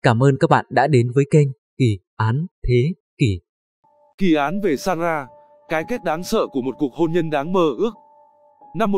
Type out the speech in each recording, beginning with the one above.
Cảm ơn các bạn đã đến với kênh Kỳ án Thế Kỷ. Kỳ án về Sarah, cái kết đáng sợ của một cuộc hôn nhân đáng mơ ước. Năm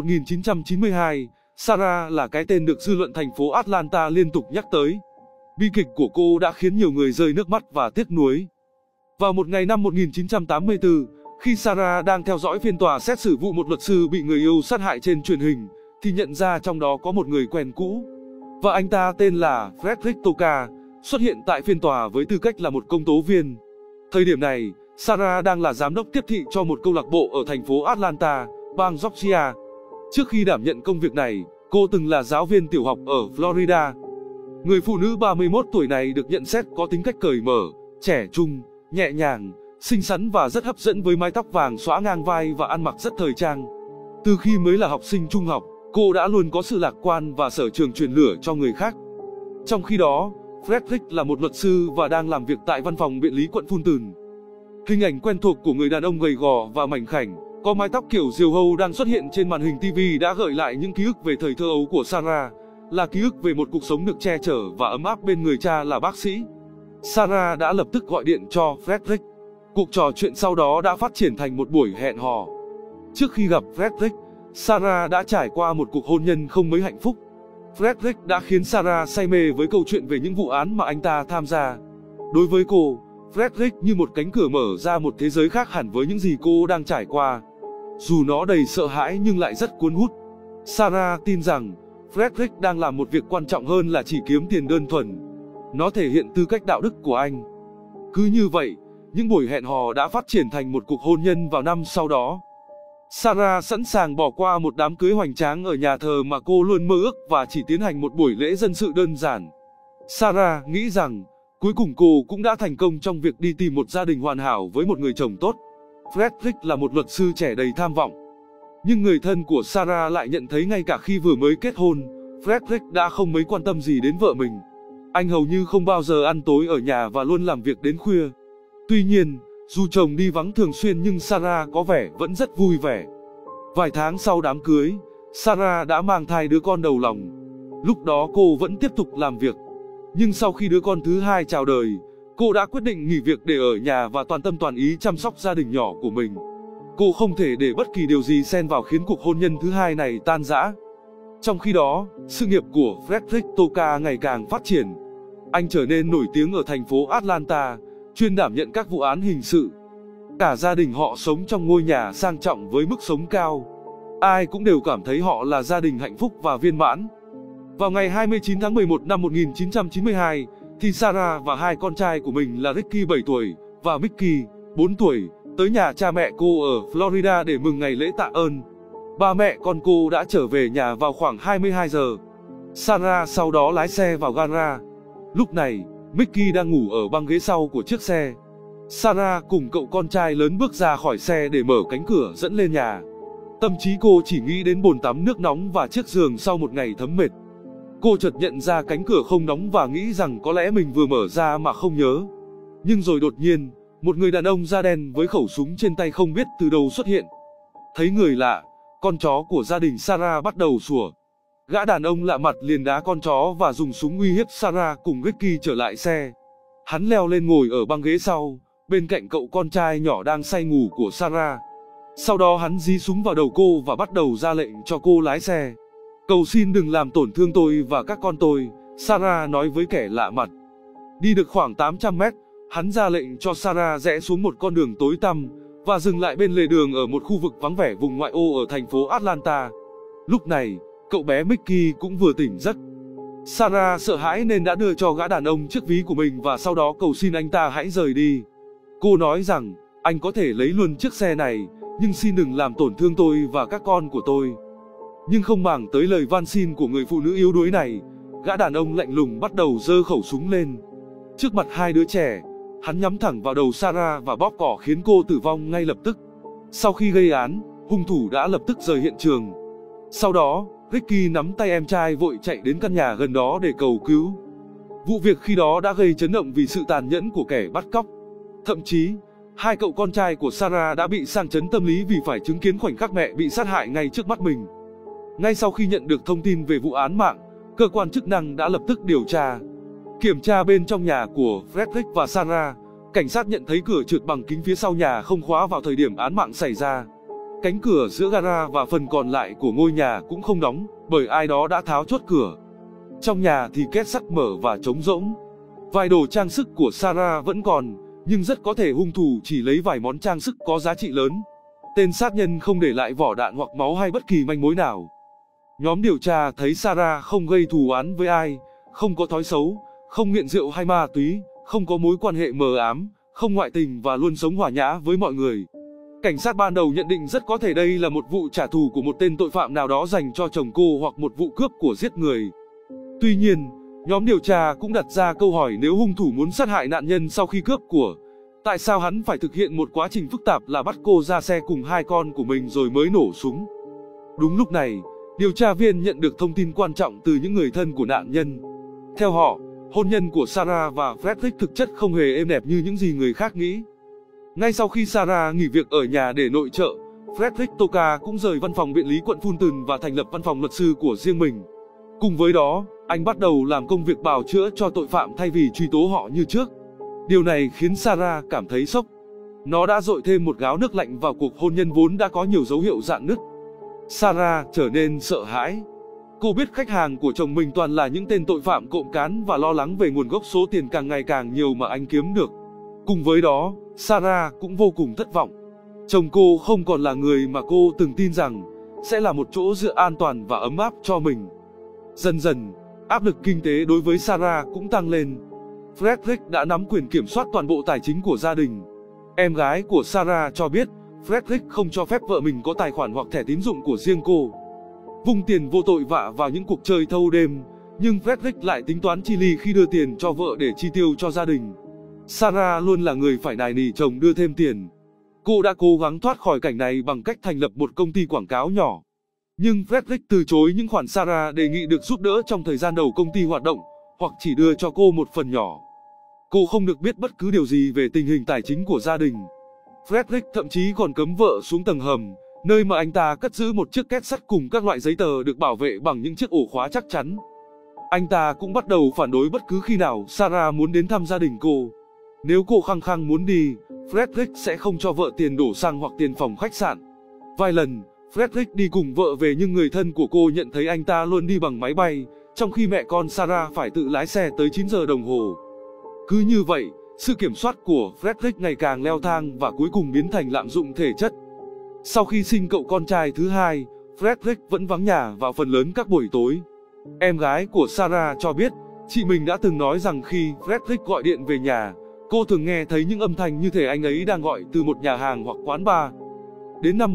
1992, Sarah là cái tên được dư luận thành phố Atlanta liên tục nhắc tới. Bi kịch của cô đã khiến nhiều người rơi nước mắt và tiếc nuối. Vào một ngày năm 1984, khi Sarah đang theo dõi phiên tòa xét xử vụ một luật sư bị người yêu sát hại trên truyền hình, thì nhận ra trong đó có một người quen cũ. Và anh ta tên là Frederick Toka, xuất hiện tại phiên tòa với tư cách là một công tố viên. Thời điểm này, Sarah đang là giám đốc tiếp thị cho một câu lạc bộ ở thành phố Atlanta, bang Georgia. Trước khi đảm nhận công việc này, cô từng là giáo viên tiểu học ở Florida. Người phụ nữ 31 tuổi này được nhận xét có tính cách cởi mở, trẻ trung, nhẹ nhàng, xinh xắn và rất hấp dẫn với mái tóc vàng xõa ngang vai và ăn mặc rất thời trang. Từ khi mới là học sinh trung học, cô đã luôn có sự lạc quan và sở trường truyền lửa cho người khác. Trong khi đó, Frederick là một luật sư và đang làm việc tại văn phòng biện lý quận Fulton. Hình ảnh quen thuộc của người đàn ông gầy gò và mảnh khảnh, có mái tóc kiểu diều hâu đang xuất hiện trên màn hình TV đã gợi lại những ký ức về thời thơ ấu của Sarah, là ký ức về một cuộc sống được che chở và ấm áp bên người cha là bác sĩ. Sarah đã lập tức gọi điện cho Frederick. Cuộc trò chuyện sau đó đã phát triển thành một buổi hẹn hò. Trước khi gặp Frederick, Sarah đã trải qua một cuộc hôn nhân không mấy hạnh phúc. Frederick đã khiến Sarah say mê với câu chuyện về những vụ án mà anh ta tham gia. Đối với cô, Frederick như một cánh cửa mở ra một thế giới khác hẳn với những gì cô đang trải qua. Dù nó đầy sợ hãi nhưng lại rất cuốn hút. Sarah tin rằng Frederick đang làm một việc quan trọng hơn là chỉ kiếm tiền đơn thuần. Nó thể hiện tư cách đạo đức của anh. Cứ như vậy, những buổi hẹn hò đã phát triển thành một cuộc hôn nhân vào năm sau đó. Sarah sẵn sàng bỏ qua một đám cưới hoành tráng ở nhà thờ mà cô luôn mơ ước và chỉ tiến hành một buổi lễ dân sự đơn giản. Sarah nghĩ rằng cuối cùng cô cũng đã thành công trong việc đi tìm một gia đình hoàn hảo với một người chồng tốt. Frederick là một luật sư trẻ đầy tham vọng. Nhưng người thân của Sarah lại nhận thấy ngay cả khi vừa mới kết hôn, Frederick đã không mấy quan tâm gì đến vợ mình. Anh hầu như không bao giờ ăn tối ở nhà và luôn làm việc đến khuya. Tuy nhiên, dù chồng đi vắng thường xuyên nhưng Sarah có vẻ vẫn rất vui vẻ. Vài tháng sau đám cưới, Sarah đã mang thai đứa con đầu lòng. Lúc đó cô vẫn tiếp tục làm việc. Nhưng sau khi đứa con thứ hai chào đời, cô đã quyết định nghỉ việc để ở nhà và toàn tâm toàn ý chăm sóc gia đình nhỏ của mình. Cô không thể để bất kỳ điều gì xen vào khiến cuộc hôn nhân thứ hai này tan rã. Trong khi đó, sự nghiệp của Frederick Toka ngày càng phát triển. Anh trở nên nổi tiếng ở thành phố Atlanta, chuyên đảm nhận các vụ án hình sự. Cả gia đình họ sống trong ngôi nhà sang trọng với mức sống cao. Ai cũng đều cảm thấy họ là gia đình hạnh phúc và viên mãn. Vào ngày 29 tháng 11 năm 1992, thì Sarah và hai con trai của mình là Ricky 7 tuổi và Mickey 4 tuổi tới nhà cha mẹ cô ở Florida để mừng ngày lễ tạ ơn. Ba mẹ con cô đã trở về nhà vào khoảng 22 giờ. Sarah sau đó lái xe vào gara. Lúc này, Mickey đang ngủ ở băng ghế sau của chiếc xe. Sarah cùng cậu con trai lớn bước ra khỏi xe để mở cánh cửa dẫn lên nhà. Tâm trí cô chỉ nghĩ đến bồn tắm nước nóng và chiếc giường sau một ngày thấm mệt. Cô chợt nhận ra cánh cửa không đóng và nghĩ rằng có lẽ mình vừa mở ra mà không nhớ. Nhưng rồi đột nhiên, một người đàn ông da đen với khẩu súng trên tay không biết từ đâu xuất hiện. Thấy người lạ, con chó của gia đình Sarah bắt đầu sủa. Gã đàn ông lạ mặt liền đá con chó và dùng súng uy hiếp Sarah cùng Ricky trở lại xe. Hắn leo lên ngồi ở băng ghế sau, bên cạnh cậu con trai nhỏ đang say ngủ của Sarah. Sau đó hắn dí súng vào đầu cô và bắt đầu ra lệnh cho cô lái xe. Cầu xin đừng làm tổn thương tôi và các con tôi, Sarah nói với kẻ lạ mặt. Đi được khoảng 800 mét, hắn ra lệnh cho Sarah rẽ xuống một con đường tối tăm và dừng lại bên lề đường ở một khu vực vắng vẻ vùng ngoại ô ở thành phố Atlanta. Lúc này, cậu bé Mickey cũng vừa tỉnh giấc. Sarah sợ hãi nên đã đưa cho gã đàn ông chiếc ví của mình và sau đó cầu xin anh ta hãy rời đi. Cô nói rằng, anh có thể lấy luôn chiếc xe này, nhưng xin đừng làm tổn thương tôi và các con của tôi. Nhưng không màng tới lời van xin của người phụ nữ yếu đuối này, gã đàn ông lạnh lùng bắt đầu giơ khẩu súng lên. Trước mặt hai đứa trẻ, hắn nhắm thẳng vào đầu Sarah và bóp cỏ khiến cô tử vong ngay lập tức. Sau khi gây án, hung thủ đã lập tức rời hiện trường. Sau đó, Ricky nắm tay em trai vội chạy đến căn nhà gần đó để cầu cứu. Vụ việc khi đó đã gây chấn động vì sự tàn nhẫn của kẻ bắt cóc. Thậm chí, hai cậu con trai của Sarah đã bị sang chấn tâm lý vì phải chứng kiến khoảnh khắc mẹ bị sát hại ngay trước mắt mình. Ngay sau khi nhận được thông tin về vụ án mạng, cơ quan chức năng đã lập tức điều tra. Kiểm tra bên trong nhà của Frederick và Sarah, cảnh sát nhận thấy cửa trượt bằng kính phía sau nhà không khóa vào thời điểm án mạng xảy ra. Cánh cửa giữa gara và phần còn lại của ngôi nhà cũng không đóng, bởi ai đó đã tháo chốt cửa. Trong nhà thì két sắt mở và trống rỗng. Vài đồ trang sức của Sarah vẫn còn, nhưng rất có thể hung thủ chỉ lấy vài món trang sức có giá trị lớn. Tên sát nhân không để lại vỏ đạn hoặc máu hay bất kỳ manh mối nào. Nhóm điều tra thấy Sarah không gây thù oán với ai, không có thói xấu, không nghiện rượu hay ma túy, không có mối quan hệ mờ ám, không ngoại tình và luôn sống hòa nhã với mọi người. Cảnh sát ban đầu nhận định rất có thể đây là một vụ trả thù của một tên tội phạm nào đó dành cho chồng cô hoặc một vụ cướp của giết người. Tuy nhiên, nhóm điều tra cũng đặt ra câu hỏi nếu hung thủ muốn sát hại nạn nhân sau khi cướp của, tại sao hắn phải thực hiện một quá trình phức tạp là bắt cô ra xe cùng hai con của mình rồi mới nổ súng. Đúng lúc này, điều tra viên nhận được thông tin quan trọng từ những người thân của nạn nhân. Theo họ, hôn nhân của Sarah và Frederick thực chất không hề êm đẹp như những gì người khác nghĩ. Ngay sau khi Sarah nghỉ việc ở nhà để nội trợ, Frederick Toka cũng rời văn phòng biện lý quận Fulton và thành lập văn phòng luật sư của riêng mình. Cùng với đó, anh bắt đầu làm công việc bào chữa cho tội phạm thay vì truy tố họ như trước. Điều này khiến Sarah cảm thấy sốc. Nó đã dội thêm một gáo nước lạnh vào cuộc hôn nhân vốn đã có nhiều dấu hiệu rạn nứt. Sarah trở nên sợ hãi. Cô biết khách hàng của chồng mình toàn là những tên tội phạm cộng cán và lo lắng về nguồn gốc số tiền càng ngày càng nhiều mà anh kiếm được. Cùng với đó, Sarah cũng vô cùng thất vọng. Chồng cô không còn là người mà cô từng tin rằng sẽ là một chỗ dựa an toàn và ấm áp cho mình. Dần dần, áp lực kinh tế đối với Sarah cũng tăng lên. Frederick đã nắm quyền kiểm soát toàn bộ tài chính của gia đình. Em gái của Sarah cho biết, Frederick không cho phép vợ mình có tài khoản hoặc thẻ tín dụng của riêng cô. Vung tiền vô tội vạ vào những cuộc chơi thâu đêm, nhưng Frederick lại tính toán chi li khi đưa tiền cho vợ để chi tiêu cho gia đình. Sarah luôn là người phải nài nỉ chồng đưa thêm tiền. Cô đã cố gắng thoát khỏi cảnh này bằng cách thành lập một công ty quảng cáo nhỏ. Nhưng Frederick từ chối những khoản Sarah đề nghị được giúp đỡ trong thời gian đầu công ty hoạt động, hoặc chỉ đưa cho cô một phần nhỏ. Cô không được biết bất cứ điều gì về tình hình tài chính của gia đình. Frederick thậm chí còn cấm vợ xuống tầng hầm, nơi mà anh ta cất giữ một chiếc két sắt cùng các loại giấy tờ được bảo vệ bằng những chiếc ổ khóa chắc chắn. Anh ta cũng bắt đầu phản đối bất cứ khi nào Sarah muốn đến thăm gia đình cô. Nếu cô khăng khăng muốn đi, Frederick sẽ không cho vợ tiền đổ xăng hoặc tiền phòng khách sạn. Vài lần, Frederick đi cùng vợ về nhưng người thân của cô nhận thấy anh ta luôn đi bằng máy bay, trong khi mẹ con Sarah phải tự lái xe tới 9 giờ đồng hồ. Cứ như vậy, sự kiểm soát của Frederick ngày càng leo thang và cuối cùng biến thành lạm dụng thể chất. Sau khi sinh cậu con trai thứ hai, Frederick vẫn vắng nhà vào phần lớn các buổi tối. Em gái của Sarah cho biết, chị mình đã từng nói rằng khi Frederick gọi điện về nhà, cô thường nghe thấy những âm thanh như thể anh ấy đang gọi từ một nhà hàng hoặc quán bar. Đến năm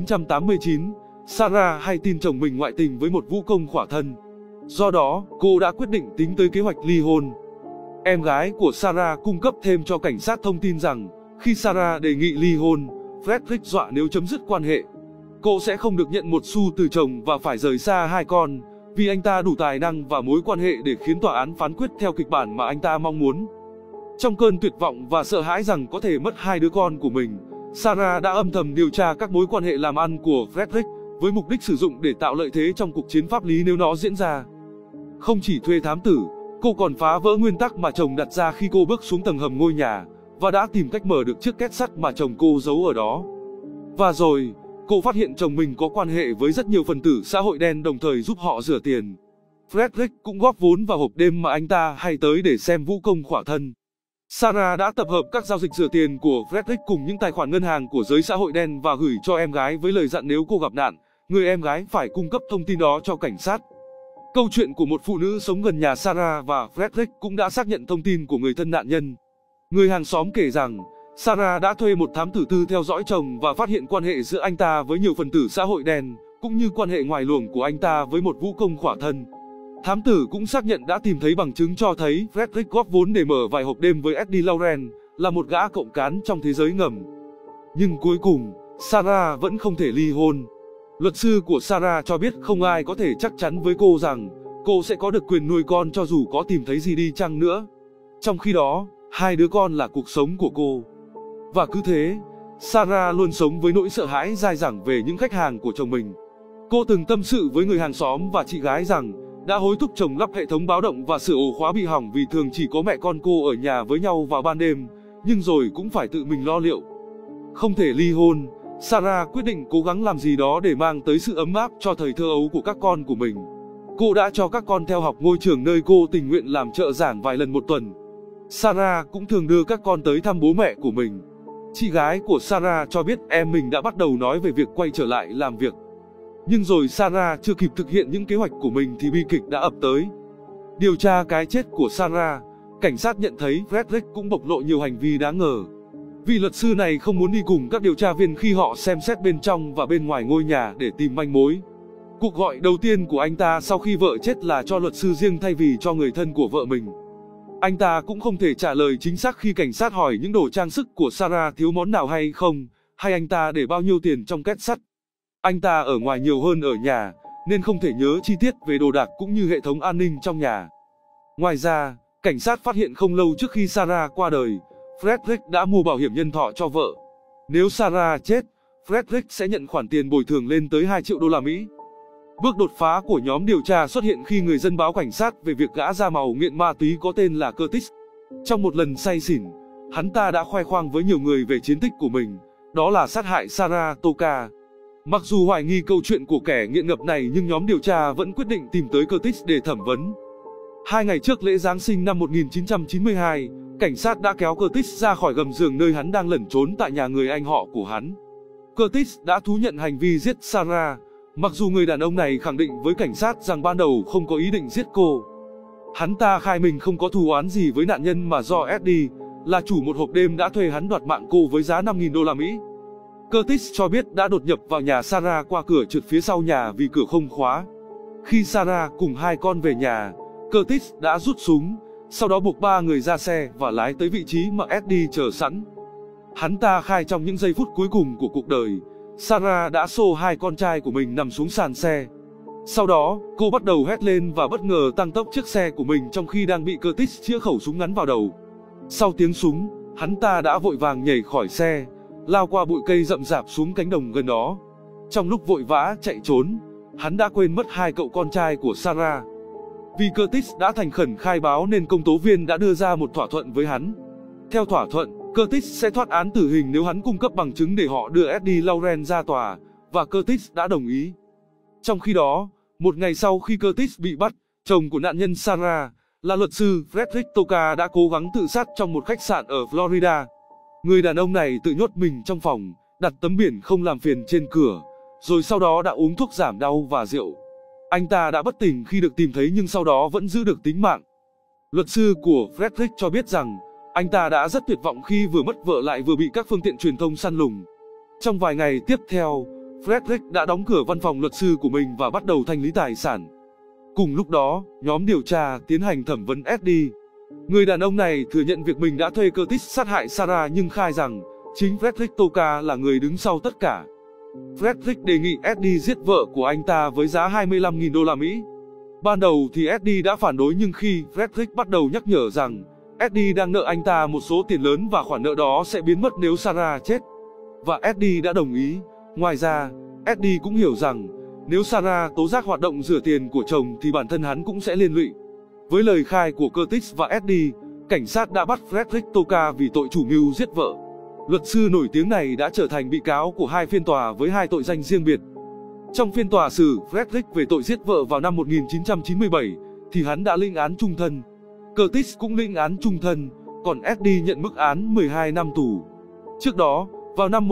1989, Sarah hay tin chồng mình ngoại tình với một vũ công khỏa thân. Do đó, cô đã quyết định tính tới kế hoạch ly hôn. Em gái của Sarah cung cấp thêm cho cảnh sát thông tin rằng, khi Sarah đề nghị ly hôn, Frederick dọa nếu chấm dứt quan hệ, cô sẽ không được nhận một xu từ chồng và phải rời xa hai con, vì anh ta đủ tài năng và mối quan hệ để khiến tòa án phán quyết theo kịch bản mà anh ta mong muốn. Trong cơn tuyệt vọng và sợ hãi rằng có thể mất hai đứa con của mình, Sarah đã âm thầm điều tra các mối quan hệ làm ăn của Frederick với mục đích sử dụng để tạo lợi thế trong cuộc chiến pháp lý nếu nó diễn ra. Không chỉ thuê thám tử, cô còn phá vỡ nguyên tắc mà chồng đặt ra khi cô bước xuống tầng hầm ngôi nhà, và đã tìm cách mở được chiếc két sắt mà chồng cô giấu ở đó. Và rồi, cô phát hiện chồng mình có quan hệ với rất nhiều phần tử xã hội đen đồng thời giúp họ rửa tiền. Frederick cũng góp vốn vào hộp đêm mà anh ta hay tới để xem vũ công khỏa thân. Sarah đã tập hợp các giao dịch rửa tiền của Frederick cùng những tài khoản ngân hàng của giới xã hội đen và gửi cho em gái với lời dặn nếu cô gặp nạn, người em gái phải cung cấp thông tin đó cho cảnh sát. Câu chuyện của một phụ nữ sống gần nhà Sarah và Frederick cũng đã xác nhận thông tin của người thân nạn nhân. Người hàng xóm kể rằng, Sarah đã thuê một thám tử tư theo dõi chồng và phát hiện quan hệ giữa anh ta với nhiều phần tử xã hội đen, cũng như quan hệ ngoài luồng của anh ta với một vũ công khỏa thân. Thám tử cũng xác nhận đã tìm thấy bằng chứng cho thấy Frederick góp vốn để mở vài hộp đêm với Eddie Lauren, là một gã cộng cán trong thế giới ngầm. Nhưng cuối cùng, Sarah vẫn không thể ly hôn. Luật sư của Sarah cho biết không ai có thể chắc chắn với cô rằng cô sẽ có được quyền nuôi con cho dù có tìm thấy gì đi chăng nữa. Trong khi đó, hai đứa con là cuộc sống của cô. Và cứ thế, Sarah luôn sống với nỗi sợ hãi dai dẳng về những khách hàng của chồng mình. Cô từng tâm sự với người hàng xóm và chị gái rằng, đã hối thúc chồng lắp hệ thống báo động và sửa ổ khóa bị hỏng vì thường chỉ có mẹ con cô ở nhà với nhau vào ban đêm, nhưng rồi cũng phải tự mình lo liệu. Không thể ly hôn, Sarah quyết định cố gắng làm gì đó để mang tới sự ấm áp cho thời thơ ấu của các con của mình. Cô đã cho các con theo học ngôi trường nơi cô tình nguyện làm trợ giảng vài lần một tuần. Sarah cũng thường đưa các con tới thăm bố mẹ của mình. Chị gái của Sarah cho biết em mình đã bắt đầu nói về việc quay trở lại làm việc. Nhưng rồi Sarah chưa kịp thực hiện những kế hoạch của mình thì bi kịch đã ập tới. Điều tra cái chết của Sarah, cảnh sát nhận thấy Frederick cũng bộc lộ nhiều hành vi đáng ngờ. Vị luật sư này không muốn đi cùng các điều tra viên khi họ xem xét bên trong và bên ngoài ngôi nhà để tìm manh mối. Cuộc gọi đầu tiên của anh ta sau khi vợ chết là cho luật sư riêng thay vì cho người thân của vợ mình. Anh ta cũng không thể trả lời chính xác khi cảnh sát hỏi những đồ trang sức của Sarah thiếu món nào hay không, hay anh ta để bao nhiêu tiền trong két sắt. Anh ta ở ngoài nhiều hơn ở nhà, nên không thể nhớ chi tiết về đồ đạc cũng như hệ thống an ninh trong nhà. Ngoài ra, cảnh sát phát hiện không lâu trước khi Sarah qua đời, Frederick đã mua bảo hiểm nhân thọ cho vợ. Nếu Sarah chết, Frederick sẽ nhận khoản tiền bồi thường lên tới 2 triệu đô la Mỹ. Bước đột phá của nhóm điều tra xuất hiện khi người dân báo cảnh sát về việc gã da màu nghiện ma túy có tên là Curtis. Trong một lần say xỉn, hắn ta đã khoe khoang với nhiều người về chiến tích của mình, đó là sát hại Sarah Toka. Mặc dù hoài nghi câu chuyện của kẻ nghiện ngập này nhưng nhóm điều tra vẫn quyết định tìm tới Curtis để thẩm vấn. 2 ngày trước lễ Giáng sinh năm 1992, cảnh sát đã kéo Curtis ra khỏi gầm giường nơi hắn đang lẩn trốn tại nhà người anh họ của hắn. Curtis đã thú nhận hành vi giết Sarah, mặc dù người đàn ông này khẳng định với cảnh sát rằng ban đầu không có ý định giết cô. Hắn ta khai mình không có thù oán gì với nạn nhân mà do Eddie, là chủ một hộp đêm đã thuê hắn đoạt mạng cô với giá 5.000 đô la Mỹ. Curtis cho biết đã đột nhập vào nhà Sarah qua cửa trượt phía sau nhà vì cửa không khóa. Khi Sarah cùng 2 con về nhà, Curtis đã rút súng, sau đó buộc 3 người ra xe và lái tới vị trí mà Eddie chờ sẵn. Hắn ta khai trong những giây phút cuối cùng của cuộc đời, Sarah đã xô 2 con trai của mình nằm xuống sàn xe. Sau đó, cô bắt đầu hét lên và bất ngờ tăng tốc chiếc xe của mình trong khi đang bị Curtis chĩa khẩu súng ngắn vào đầu. Sau tiếng súng, hắn ta đã vội vàng nhảy khỏi xe, lao qua bụi cây rậm rạp xuống cánh đồng gần đó. Trong lúc vội vã chạy trốn, hắn đã quên mất 2 cậu con trai của Sarah. Vì Curtis đã thành khẩn khai báo nên công tố viên đã đưa ra một thỏa thuận với hắn. Theo thỏa thuận, Curtis sẽ thoát án tử hình nếu hắn cung cấp bằng chứng để họ đưa Eddie Lauren ra tòa, và Curtis đã đồng ý. Trong khi đó, một ngày sau khi Curtis bị bắt, chồng của nạn nhân Sarah, là luật sư Frederick Toka đã cố gắng tự sát trong một khách sạn ở Florida. Người đàn ông này tự nhốt mình trong phòng, đặt tấm biển không làm phiền trên cửa, rồi sau đó đã uống thuốc giảm đau và rượu. Anh ta đã bất tỉnh khi được tìm thấy nhưng sau đó vẫn giữ được tính mạng. Luật sư của Frederick cho biết rằng, anh ta đã rất tuyệt vọng khi vừa mất vợ lại vừa bị các phương tiện truyền thông săn lùng. Trong vài ngày tiếp theo, Frederick đã đóng cửa văn phòng luật sư của mình và bắt đầu thanh lý tài sản. Cùng lúc đó, nhóm điều tra tiến hành thẩm vấn Eddie. Người đàn ông này thừa nhận việc mình đã thuê Curtis sát hại Sarah nhưng khai rằng chính Frederick Toka là người đứng sau tất cả. Frederick đề nghị Eddie giết vợ của anh ta với giá 25.000 đô la Mỹ. Ban đầu thì Eddie đã phản đối nhưng khi Frederick bắt đầu nhắc nhở rằng Eddie đang nợ anh ta một số tiền lớn và khoản nợ đó sẽ biến mất nếu Sarah chết, và Eddie đã đồng ý. Ngoài ra, Eddie cũng hiểu rằng nếu Sarah tố giác hoạt động rửa tiền của chồng thì bản thân hắn cũng sẽ liên lụy. Với lời khai của Curtis và Eddie, cảnh sát đã bắt Frederick Toka vì tội chủ mưu giết vợ. Luật sư nổi tiếng này đã trở thành bị cáo của 2 phiên tòa với 2 tội danh riêng biệt. Trong phiên tòa xử Frederick về tội giết vợ vào năm 1997, thì hắn đã lĩnh án chung thân. Curtis cũng lĩnh án chung thân, còn Eddie nhận mức án 12 năm tù. Trước đó, vào năm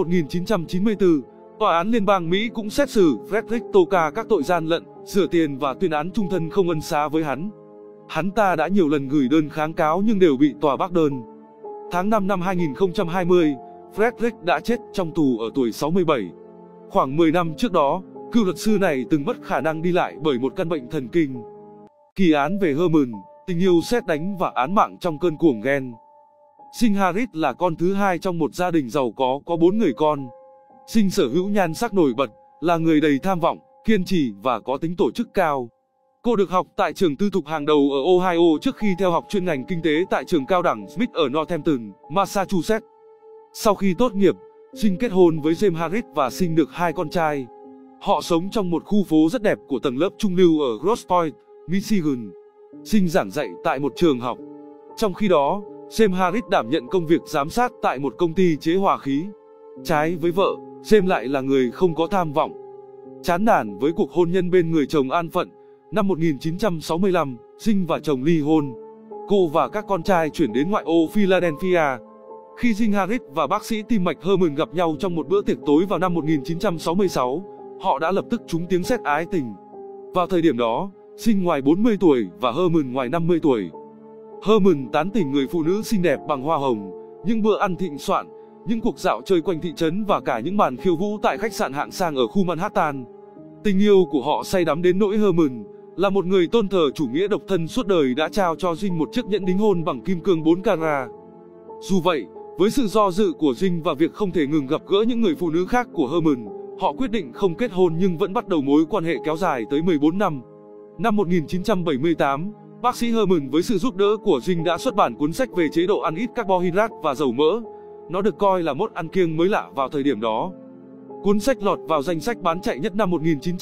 1994, Tòa án Liên bang Mỹ cũng xét xử Frederick Toka các tội gian lận, rửa tiền và tuyên án chung thân không ân xá với hắn. Hắn ta đã nhiều lần gửi đơn kháng cáo nhưng đều bị tòa bác đơn. Tháng 5 năm 2020, Frederick đã chết trong tù ở tuổi 67. Khoảng 10 năm trước đó, cựu luật sư này từng mất khả năng đi lại bởi một căn bệnh thần kinh. Kỳ án về Herman, tình yêu sét đánh và án mạng trong cơn cuồng ghen. Sinh Harris là con thứ 2 trong một gia đình giàu có 4 người con. Sinh sở hữu nhan sắc nổi bật, là người đầy tham vọng, kiên trì và có tính tổ chức cao. Cô được học tại trường tư thục hàng đầu ở Ohio trước khi theo học chuyên ngành kinh tế tại trường cao đẳng Smith ở Northampton, Massachusetts. Sau khi tốt nghiệp, Sinh kết hôn với James Harris và sinh được 2 con trai. Họ sống trong một khu phố rất đẹp của tầng lớp trung lưu ở Grosse Pointe, Michigan. Sinh giảng dạy tại một trường học. Trong khi đó, James Harris đảm nhận công việc giám sát tại một công ty chế hòa khí. Trái với vợ, James lại là người không có tham vọng. Chán nản với cuộc hôn nhân bên người chồng an phận, năm 1965, Sinh và chồng ly hôn. Cô và các con trai chuyển đến ngoại ô Philadelphia. Khi Jim Harris và bác sĩ tim mạch Herman gặp nhau trong một bữa tiệc tối vào năm 1966, họ đã lập tức trúng tiếng sét ái tình. Vào thời điểm đó, Jim ngoài 40 tuổi và Herman ngoài 50 tuổi. Herman tán tỉnh người phụ nữ xinh đẹp bằng hoa hồng, những bữa ăn thịnh soạn, những cuộc dạo chơi quanh thị trấn và cả những màn khiêu vũ tại khách sạn hạng sang ở khu Manhattan. Tình yêu của họ say đắm đến nỗi Herman, là một người tôn thờ chủ nghĩa độc thân suốt đời, đã trao cho Jim một chiếc nhẫn đính hôn bằng kim cương 4 carat. Dù vậy, với sự do dự của Jim và việc không thể ngừng gặp gỡ những người phụ nữ khác của Herman, họ quyết định không kết hôn nhưng vẫn bắt đầu mối quan hệ kéo dài tới 14 năm. Năm 1978, bác sĩ Herman với sự giúp đỡ của Jim đã xuất bản cuốn sách về chế độ ăn ít carbohydrate và dầu mỡ. Nó được coi là mốt ăn kiêng mới lạ vào thời điểm đó. Cuốn sách lọt vào danh sách bán chạy nhất năm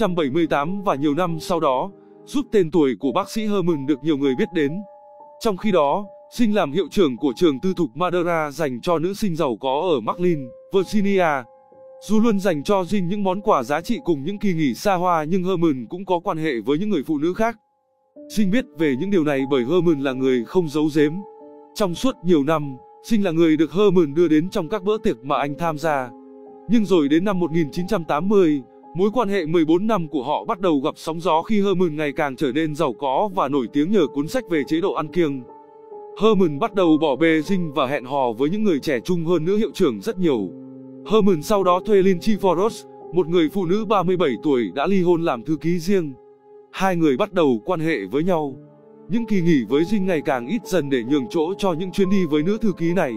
1978 và nhiều năm sau đó, giúp tên tuổi của bác sĩ Herman được nhiều người biết đến. Trong khi đó, Jim làm hiệu trưởng của trường tư thục Madera dành cho nữ sinh giàu có ở McLean, Virginia. Dù luôn dành cho Jim những món quà giá trị cùng những kỳ nghỉ xa hoa, nhưng Herman cũng có quan hệ với những người phụ nữ khác. Jim biết về những điều này bởi Herman là người không giấu giếm. Trong suốt nhiều năm, Jim là người được Herman đưa đến trong các bữa tiệc mà anh tham gia. Nhưng rồi đến năm 1980, mối quan hệ 14 năm của họ bắt đầu gặp sóng gió khi Herman ngày càng trở nên giàu có và nổi tiếng nhờ cuốn sách về chế độ ăn kiêng. Herman bắt đầu bỏ bê Jim và hẹn hò với những người trẻ trung hơn nữ hiệu trưởng rất nhiều. Herman sau đó thuê Lindsay Foros, một người phụ nữ 37 tuổi đã ly hôn làm thư ký riêng. Hai người bắt đầu quan hệ với nhau. Những kỳ nghỉ với Jim ngày càng ít dần để nhường chỗ cho những chuyến đi với nữ thư ký này.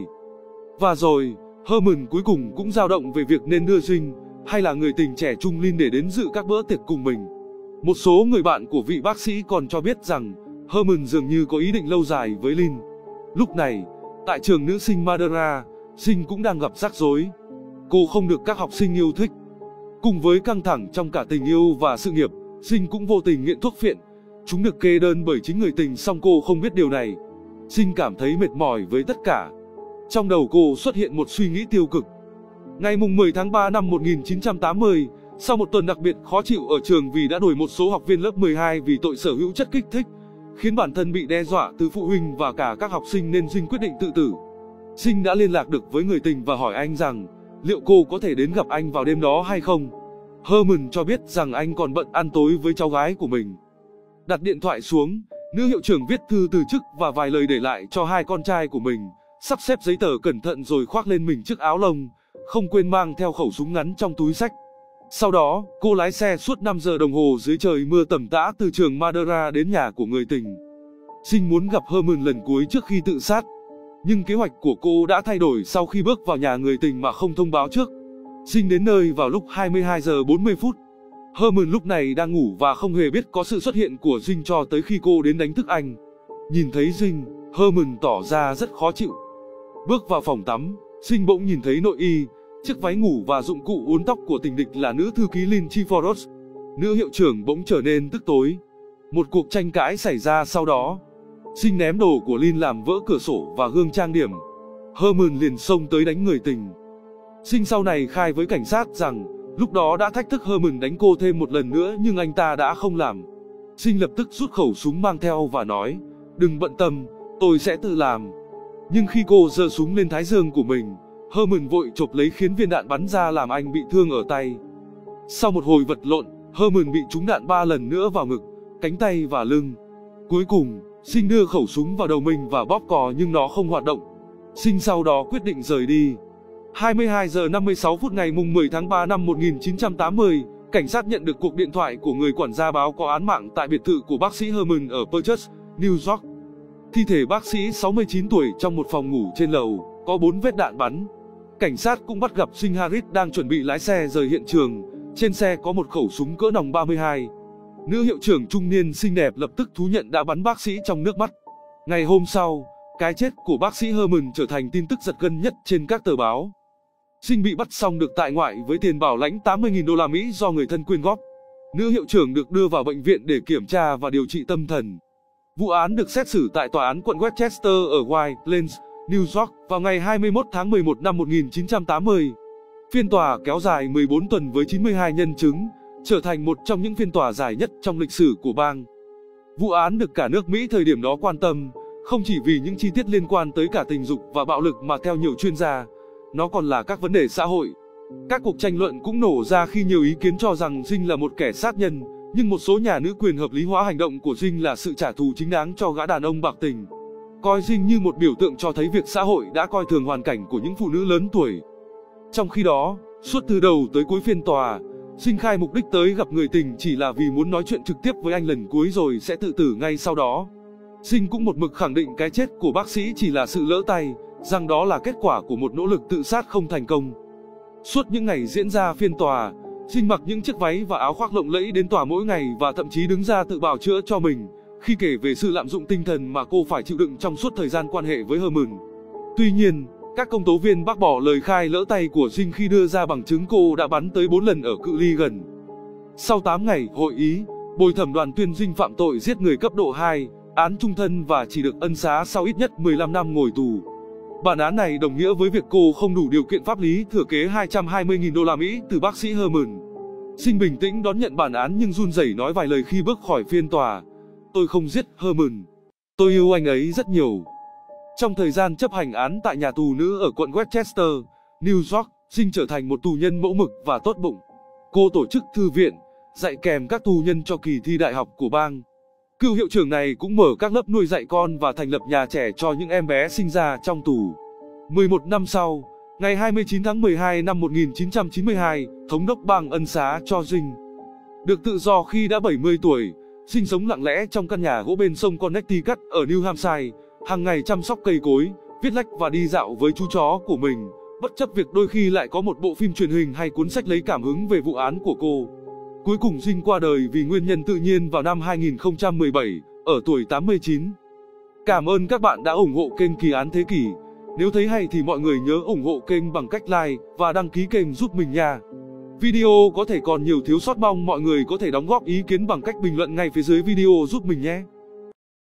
Và rồi, Herman cuối cùng cũng dao động về việc nên đưa Jim, hay là người tình trẻ trung Lynn để đến dự các bữa tiệc cùng mình. Một số người bạn của vị bác sĩ còn cho biết rằng Herman dường như có ý định lâu dài với Lynn. Lúc này, tại trường nữ sinh Madera, Jim cũng đang gặp rắc rối. Cô không được các học sinh yêu thích. Cùng với căng thẳng trong cả tình yêu và sự nghiệp, Jim cũng vô tình nghiện thuốc phiện. Chúng được kê đơn bởi chính người tình, song cô không biết điều này. Jim cảm thấy mệt mỏi với tất cả. Trong đầu cô xuất hiện một suy nghĩ tiêu cực. Ngày 10 tháng 3 năm 1980, sau một tuần đặc biệt khó chịu ở trường vì đã đuổi một số học viên lớp 12 vì tội sở hữu chất kích thích, khiến bản thân bị đe dọa từ phụ huynh và cả các học sinh, nên Jim quyết định tự tử. Jim đã liên lạc được với người tình và hỏi anh rằng liệu cô có thể đến gặp anh vào đêm đó hay không. Herman cho biết rằng anh còn bận ăn tối với cháu gái của mình. Đặt điện thoại xuống, nữ hiệu trưởng viết thư từ chức và vài lời để lại cho hai con trai của mình, sắp xếp giấy tờ cẩn thận rồi khoác lên mình chiếc áo lông, không quên mang theo khẩu súng ngắn trong túi xách. Sau đó, cô lái xe suốt 5 giờ đồng hồ dưới trời mưa tầm tã từ trường Madera đến nhà của người tình. Jim muốn gặp Herman lần cuối trước khi tự sát. Nhưng kế hoạch của cô đã thay đổi sau khi bước vào nhà người tình mà không thông báo trước. Jim đến nơi vào lúc 22 giờ 40 phút. Herman lúc này đang ngủ và không hề biết có sự xuất hiện của Jim cho tới khi cô đến đánh thức anh. Nhìn thấy Jim, Herman tỏ ra rất khó chịu. Bước vào phòng tắm, Jim bỗng nhìn thấy nội y, chiếc váy ngủ và dụng cụ uốn tóc của tình địch là nữ thư ký Lindsay Foros. Nữ hiệu trưởng bỗng trở nên tức tối. Một cuộc tranh cãi xảy ra sau đó. Jim ném đồ của Lynn làm vỡ cửa sổ và gương trang điểm. Herman liền xông tới đánh người tình. Jim sau này khai với cảnh sát rằng lúc đó đã thách thức Herman đánh cô thêm một lần nữa nhưng anh ta đã không làm. Jim lập tức rút khẩu súng mang theo và nói, đừng bận tâm, tôi sẽ tự làm. Nhưng khi cô giơ súng lên thái dương của mình, Herman vội chộp lấy khiến viên đạn bắn ra làm anh bị thương ở tay. Sau một hồi vật lộn, Herman bị trúng đạn 3 lần nữa vào ngực, cánh tay và lưng. Cuối cùng, Jim đưa khẩu súng vào đầu mình và bóp cò nhưng nó không hoạt động. Jim sau đó quyết định rời đi. 22 giờ 56 phút ngày 10 tháng 3 năm 1980, cảnh sát nhận được cuộc điện thoại của người quản gia báo có án mạng tại biệt thự của bác sĩ Herman ở Purchase, New York. Thi thể bác sĩ 69 tuổi trong một phòng ngủ trên lầu, có 4 vết đạn bắn. Cảnh sát cũng bắt gặp Jim Harris đang chuẩn bị lái xe rời hiện trường. Trên xe có một khẩu súng cỡ nòng 32. Nữ hiệu trưởng trung niên xinh đẹp lập tức thú nhận đã bắn bác sĩ trong nước mắt. Ngày hôm sau, cái chết của bác sĩ Herman trở thành tin tức giật gân nhất trên các tờ báo. Jim bị bắt xong được tại ngoại với tiền bảo lãnh 80.000 đô la Mỹ do người thân quyên góp. Nữ hiệu trưởng được đưa vào bệnh viện để kiểm tra và điều trị tâm thần. Vụ án được xét xử tại tòa án quận Westchester ở White Plains, New York vào ngày 21 tháng 11 năm 1980. Phiên tòa kéo dài 14 tuần với 92 nhân chứng, trở thành một trong những phiên tòa dài nhất trong lịch sử của bang. Vụ án được cả nước Mỹ thời điểm đó quan tâm, không chỉ vì những chi tiết liên quan tới cả tình dục và bạo lực mà theo nhiều chuyên gia, nó còn là các vấn đề xã hội. Các cuộc tranh luận cũng nổ ra khi nhiều ý kiến cho rằng Dinh là một kẻ sát nhân, nhưng một số nhà nữ quyền hợp lý hóa hành động của Dinh là sự trả thù chính đáng cho gã đàn ông bạc tình, coi Dinh như một biểu tượng cho thấy việc xã hội đã coi thường hoàn cảnh của những phụ nữ lớn tuổi. Trong khi đó, suốt từ đầu tới cuối phiên tòa, Dinh khai mục đích tới gặp người tình chỉ là vì muốn nói chuyện trực tiếp với anh lần cuối rồi sẽ tự tử ngay sau đó. Dinh cũng một mực khẳng định cái chết của bác sĩ chỉ là sự lỡ tay, rằng đó là kết quả của một nỗ lực tự sát không thành công. Suốt những ngày diễn ra phiên tòa, Dinh mặc những chiếc váy và áo khoác lộng lẫy đến tòa mỗi ngày và thậm chí đứng ra tự bào chữa cho mình, khi kể về sự lạm dụng tinh thần mà cô phải chịu đựng trong suốt thời gian quan hệ với Herman. Tuy nhiên, các công tố viên bác bỏ lời khai lỡ tay của Dinh khi đưa ra bằng chứng cô đã bắn tới 4 lần ở cự ly gần. Sau 8 ngày hội ý, bồi thẩm đoàn tuyên Dinh phạm tội giết người cấp độ 2, án trung thân và chỉ được ân xá sau ít nhất 15 năm ngồi tù. Bản án này đồng nghĩa với việc cô không đủ điều kiện pháp lý thừa kế 220.000 đô la Mỹ từ bác sĩ Herman. Dinh bình tĩnh đón nhận bản án nhưng run rẩy nói vài lời khi bước khỏi phiên tòa. Tôi không giết Herman. Tôi yêu anh ấy rất nhiều. Trong thời gian chấp hành án tại nhà tù nữ ở quận Westchester, New York, Dinh trở thành một tù nhân mẫu mực và tốt bụng. Cô tổ chức thư viện, dạy kèm các tù nhân cho kỳ thi đại học của bang. Cựu hiệu trưởng này cũng mở các lớp nuôi dạy con và thành lập nhà trẻ cho những em bé sinh ra trong tù. 11 năm sau, ngày 29 tháng 12 năm 1992, thống đốc bang ân xá cho Dinh. Được tự do khi đã 70 tuổi, Dinh sống lặng lẽ trong căn nhà gỗ bên sông Connecticut ở New Hampshire, hàng ngày chăm sóc cây cối, viết lách và đi dạo với chú chó của mình, bất chấp việc đôi khi lại có một bộ phim truyền hình hay cuốn sách lấy cảm hứng về vụ án của cô. Cuối cùng Dinh qua đời vì nguyên nhân tự nhiên vào năm 2017, ở tuổi 89. Cảm ơn các bạn đã ủng hộ kênh Kỳ án Thế kỷ. Nếu thấy hay thì mọi người nhớ ủng hộ kênh bằng cách like và đăng ký kênh giúp mình nha. Video có thể còn nhiều thiếu sót, mong mọi người có thể đóng góp ý kiến bằng cách bình luận ngay phía dưới video giúp mình nhé.